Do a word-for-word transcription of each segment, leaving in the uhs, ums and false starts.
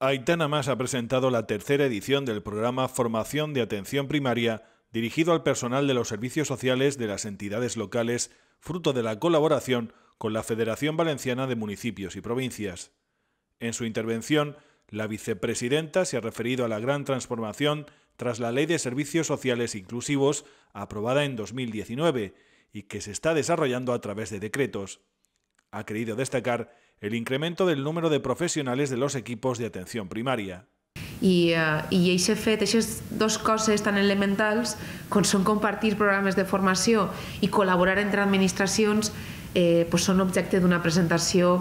Aitana Mas ha presentado la tercera edición del programa Formación de Atención Primaria dirigido al personal de los servicios sociales de las entidades locales, fruto de la colaboración con la Federación Valenciana de Municipios y Provincias. En su intervención, la vicepresidenta se ha referido a la gran transformación tras la Ley de Servicios Sociales Inclusivos, aprobada en dos mil diecinueve, y que se está desarrollando a través de decretos. Ha querido destacar el incremento del número de profesionales de los equipos de atención primaria. I, uh, i aquest fet, aquestes dues coses tan elementals, com són compartir programes de formació i col·laborar entre administracions, eh, pues són objecte d'una presentació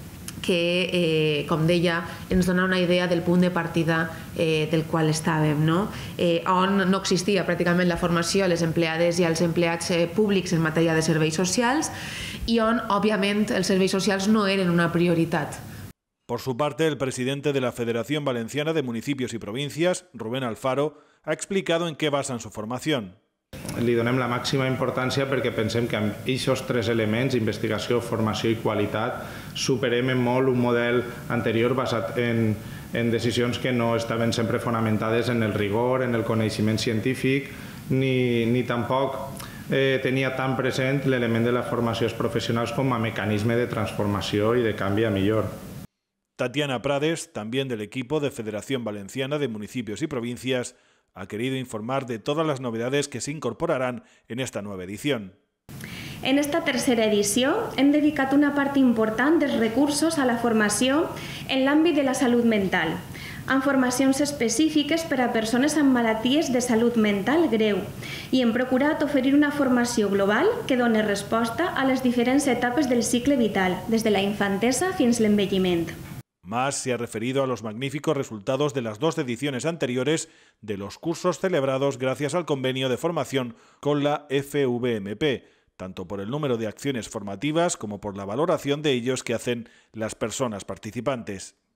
que, eh, com deia, ens dona una idea del punt de partida eh, del qual estàvem, no? Eh, on no existia pràcticament la formació a les empleades i als empleats eh, públics en matèria de serveis socials i on, òbviament, els serveis socials no eren una prioritat. Por su parte, el presidente de la Federación Valenciana de Municipios y Provincias, Rubén Alfaro, ha explicado en qué basan su formación. Li donem la màxima importància perquè pensem que amb aquests tres elements, investigació, formació i qualitat, superem en molt un model anterior basat en, en decisions que no estaven sempre fonamentades en el rigor, en el coneixement científic, ni, ni tampoc eh, tenia tan present l'element de les formacions professionals com a mecanisme de transformació i de canvi a millor. Tatiana Prades, también del equipo de Federación Valenciana de Municipios y Provincias, ha querido informar de todas las novedades que se incorporarán en esta nueva edición. En esta tercera edició hem dedicat una part important dels recursos a la formació en l'àmbit de la salut mental, amb formacions específiques per a persones amb malalties de salut mental greu i hem procurat oferir una formació global que doni resposta a les diferents etapes del cicle vital, des de la infantesa fins a l'envelliment. Mas se ha referido a los magníficos resultados de las dos ediciones anteriores de los cursos celebrados gracias al convenio de formación con la F V M P, tanto por el número de acciones formativas como por la valoración de ellos que hacen las personas participantes.